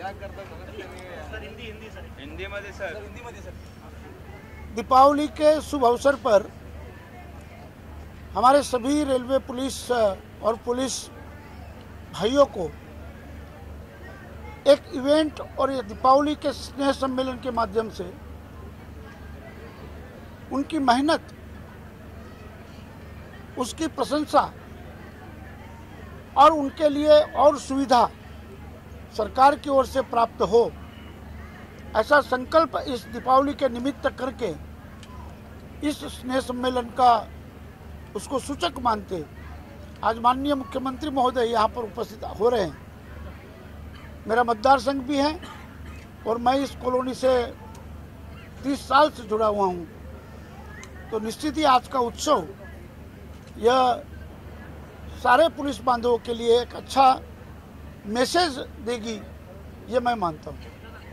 दीपावली के शुभ अवसर पर हमारे सभी रेलवे पुलिस और पुलिस भाइयों को एक इवेंट और ये दीपावली के स्नेह सम्मेलन के माध्यम से उनकी मेहनत, उसकी प्रशंसा और उनके लिए और सुविधा सरकार की ओर से प्राप्त हो, ऐसा संकल्प इस दीपावली के निमित्त करके इस स्नेह सम्मेलन का उसको सूचक मानते आज माननीय मुख्यमंत्री महोदय यहाँ पर उपस्थित हो रहे हैं। मेरा मतदार संघ भी है और मैं इस कॉलोनी से 30 साल से जुड़ा हुआ हूँ, तो निश्चित ही आज का उत्सव यह सारे पुलिस बांधवों के लिए एक अच्छा मैसेज देगी, ये मैं मानता हूँ।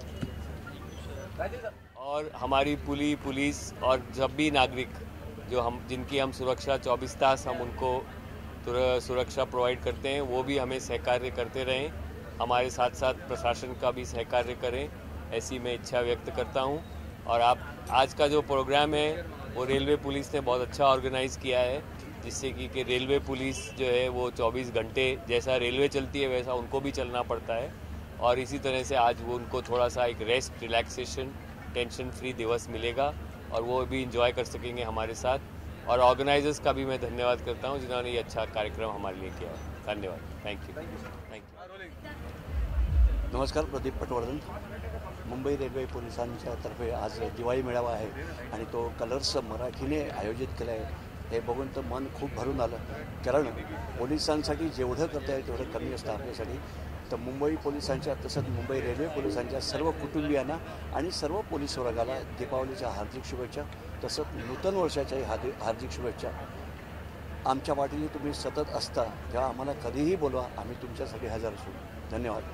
और हमारी पुलिस और जब भी नागरिक जिनकी हम सुरक्षा 24 तास हम उनको सुरक्षा प्रोवाइड करते हैं, वो भी हमें सहकार्य करते रहें, हमारे साथ साथ प्रशासन का भी सहकार्य करें, ऐसी मैं इच्छा व्यक्त करता हूं। और आज का जो प्रोग्राम है वो रेलवे पुलिस ने बहुत अच्छा ऑर्गेनाइज़ किया है, जिससे कि रेलवे पुलिस जो है वो 24 घंटे जैसा रेलवे चलती है वैसा उनको भी चलना पड़ता है, और इसी तरह से आज वो उनको थोड़ा सा एक रेस्ट, रिलैक्सेशन, टेंशन फ्री दिवस मिलेगा और वो भी इंजॉय कर सकेंगे हमारे साथ। और ऑर्गेनाइजर्स का भी मैं धन्यवाद करता हूं जिन्होंने ये अच्छा कार्यक्रम हमारे लिए किया है। धन्यवाद। Thank you. नमस्कार, प्रदीप पटवर्धन। मुंबई रेल्वे पोलिसांच्या तर्फे आज दिवाळी मेळावा आहे आणि तो कलर्स मराठीने आयोजित केला आहे। हे बघून तर मन खूप भरून आलं, कारण पोलिसांसाठी जेवढं करता येईल तेवढं कमी असतं आपल्यासाठी। तर मुंबई पोलिसांच्या तसंच मुंबई रेल्वे पोलिसांच्या सर्व कुटुंबियांना आणि सर्व पोलीस वर्गाला दीपावलीच्या हार्दिक शुभेच्छा, तसंच नूतन वर्षाच्याही हार्दिक शुभेच्छा। आमच्या वाटेने तुम्ही सतत असता तेव्हा आम्हाला कधीही बोलवा, आम्ही तुमच्यासाठी हजर असू। धन्यवाद।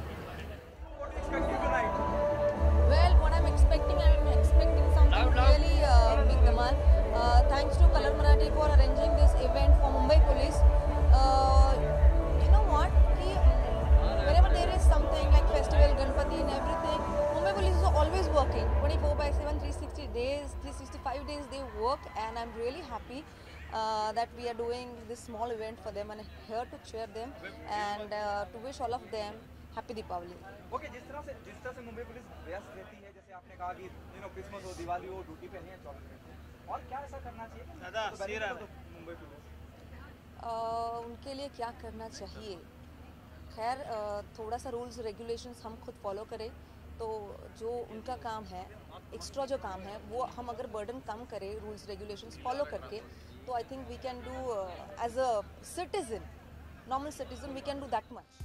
Well, what I'm expecting something really big, Dhamal. Thanks to Color Marathi for arranging this event for Mumbai Police. You know what? Whenever there is something like festival, Ganpati and everything, Mumbai Police is always working 24/7, 360 days, 365 days they work, and I'm really happy that we are doing this small event for them, and I'm here to cheer them and to wish all of them happy Deepavali. Okay, जिस तरह से Mumbai police व्यस्त रहती है, जैसे आपने कहा कि क्रिसमस हो, दिवाली हो, ड्यूटी पे नहीं है 24 घंटे, और क्या ऐसा करना चाहिए मुंबई पुलिस? उनके लिए क्या करना चाहिए? खैर, थोड़ा सा रूल्स रेगुलेशंस हम खुद फॉलो करें तो जो उनका काम है, एक्स्ट्रा जो काम है वो हम अगर बर्डन कम करें रूल्स रेगुलेशंस फॉलो करके, तो I think we can do as a citizen, normal citizen, we can do that much.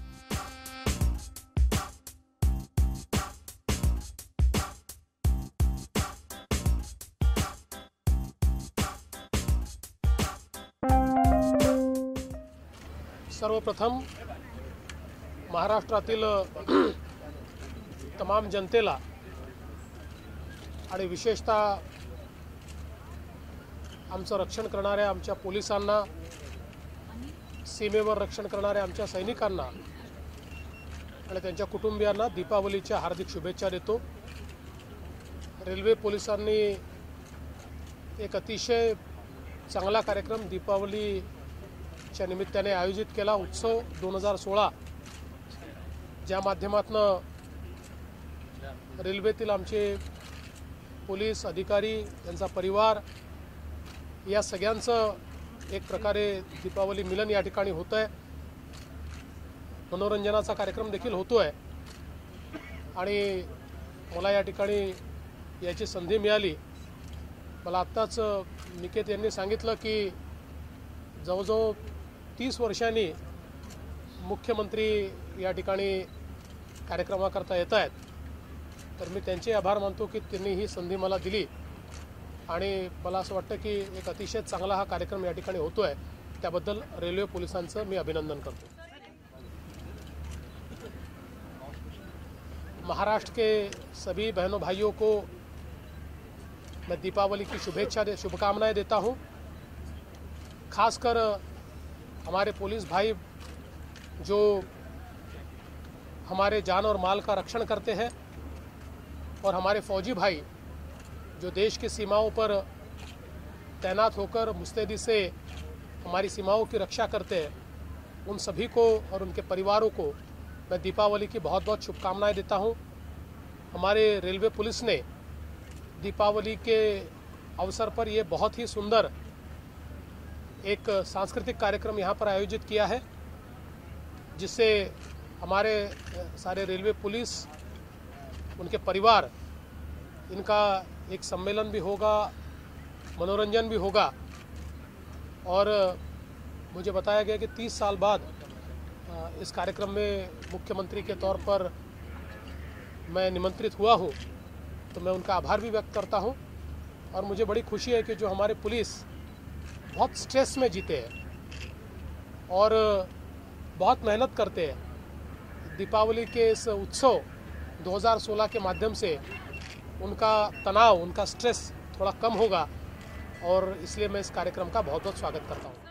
सर्वप्रथम महाराष्ट्रातील तमाम जनतेला आणि विशेषतः आमचं रक्षण करणाऱ्या आमच्या पोलिसांना, सीमेवर रक्षण करणाऱ्या आमच्या सैनिकांना आणि त्यांच्या कुटुंबियांना दीपावलीच्या हार्दिक शुभेच्छा देतो। रेल्वे पोलिसांनी एक अतिशय चांगला कार्यक्रम दीपावलीच्या निमित्ताने आयोजित केला, उत्सव 2016, ज्या माध्यमातून रेल्वेतील आमचे पोलीस अधिकारी, त्यांचा परिवार या सगळ्यांचं एक प्रकारे दीपावली मिलन या ठिकाणी होतं आहे। मनोरंजनाचा कार्यक्रम देखील होतोय आणि मला या ठिकाणी याची संधी मिळाली। मला आत्ताच निकेत यांनी सांगितलं की जवळजवळ 30 वर्षांनी मुख्यमंत्री या ठिकाणी कार्यक्रमाकरता येत आहेत, तर मी त्यांचे आभार मानतो की त्यांनी ही संधी मला दिली आणि मला असं वाटतं की एक अतिशय चांगला हा कार्यक्रम या ठिकाणी होतोय, त्याबद्दल रेल्वे पोलिसांचं मी अभिनंदन करतो। महाराष्ट्र के सभी बहनों भाइयों को मैं दीपावली की शुभकामनाएं देता हूं। खासकर हमारे पुलिस भाई जो हमारे जान और माल का रक्षण करते हैं और हमारे फौजी भाई जो देश की सीमाओं पर तैनात होकर मुस्तैदी से हमारी सीमाओं की रक्षा करते हैं, उन सभी को और उनके परिवारों को मैं दीपावली की बहुत बहुत शुभकामनाएं देता हूं। हमारे रेलवे पुलिस ने दीपावली के अवसर पर ये बहुत ही सुंदर एक सांस्कृतिक कार्यक्रम यहाँ पर आयोजित किया है, जिससे हमारे सारे रेलवे पुलिस, उनके परिवार, इनका एक सम्मेलन भी होगा, मनोरंजन भी होगा। और मुझे बताया गया कि 30 साल बाद इस कार्यक्रम में मुख्यमंत्री के तौर पर मैं निमंत्रित हुआ हूँ, तो मैं उनका आभार भी व्यक्त करता हूँ। और मुझे बड़ी खुशी है कि जो हमारे पुलिस बहुत स्ट्रेस में जीते हैं और बहुत मेहनत करते हैं, दीपावली के इस उत्सव 2016 के माध्यम से उनका तनाव, उनका स्ट्रेस थोड़ा कम होगा, और इसलिए मैं इस कार्यक्रम का बहुत बहुत स्वागत करता हूँ।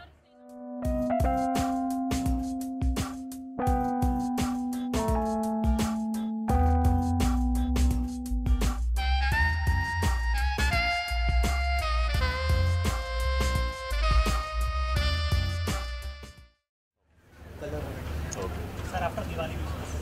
सर आफ्टर दिवाली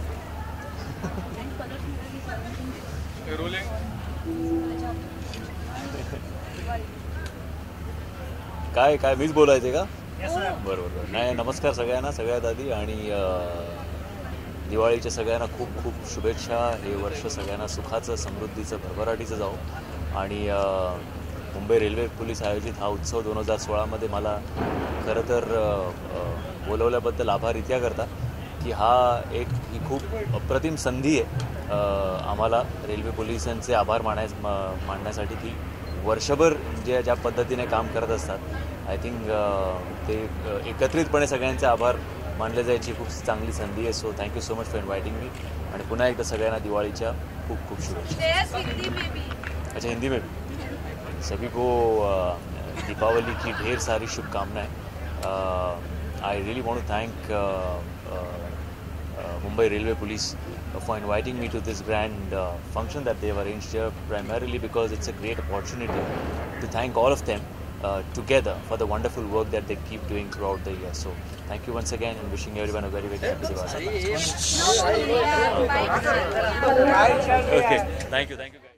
काय मीच बोलायचे का? बरोबर. नाही, नमस्कार सगळ्यांना, सगळ्यात आधी. आणि दिवाळीच्या सगळ्यांना खूप खूप शुभेच्छा. हे वर्ष सगळ्यांना सुखाचं, समृद्धीचं, भरभराटीचं जाऊ. आणि मुंबई रेल्वे पोलीस आयोजित हा उत्सव 2016मध्ये मला खरं तर बोलवल्याबद्दल आभार इतक्या करता की ही खूप अप्रतिम संधी आहे आम्हाला रेल्वे पोलिसांचे आभार मानण्यासाठी की वर्षभर ज्या पद्धतीने काम करत असतात, आय थिंक ते एकत्रितपणे सगळ्यांचे आभार मानले जायची खूप चांगली संधी आहे. So thank you so much for inviting me. आणि पुन्हा एकदा सगळ्यांना दिवाळीच्या खूप खूप शुभेच्छा. अच्छा, हिंदी में भी सभी को दीपावली की ढेर सारी शुभकामनाएं. I really want to thank Mumbai Railway Police for inviting me to this grand function that they have arranged here, primarily because it's a great opportunity to thank all of them together for the wonderful work that they keep doing throughout the year. So thank you once again, and wishing everyone a very very happy Diwali. Okay, thank you guys.